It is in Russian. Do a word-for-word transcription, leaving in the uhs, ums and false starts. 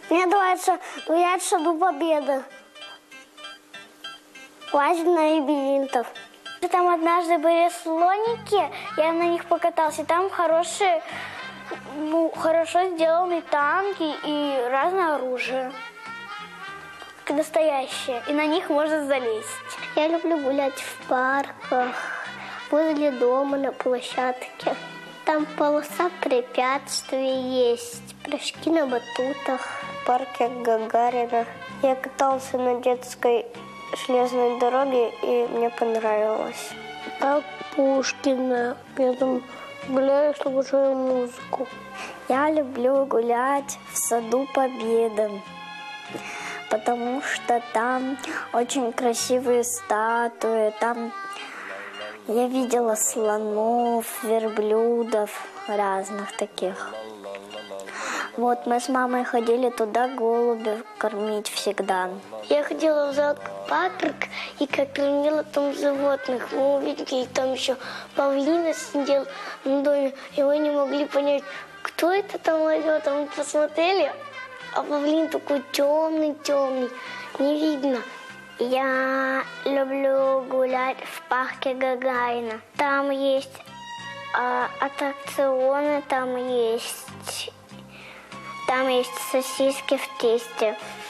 Мне нравится гулять в Саду Победы. Лазить на лабиринтов. Там однажды были слоники, я на них покатался. Там хорошие, ну, хорошо сделаны танки и разное оружие. Настоящее. И на них можно залезть. Я люблю гулять в парках, возле дома, на площадке. Там полоса препятствий есть, прыжки на батутах. В парке Гагарина. Я катался на детской железной дороге, и мне понравилось. Как Пушкина. Я там гуляю, слушаю музыку. Я люблю гулять в Саду Победы, потому что там очень красивые статуи. Там я видела слонов, верблюдов, разных таких. Вот мы с мамой ходили туда голубей кормить всегда. Я ходила в зоопарк и как кормила там животных. Мы увидели, там еще павлина сидел на доме, и мы не могли понять, кто это там идет. А мы посмотрели, а павлин такой темный-темный, не видно. Я люблю гулять в парке Гагарина. Там есть э, аттракционы, там есть, там есть сосиски в тесте.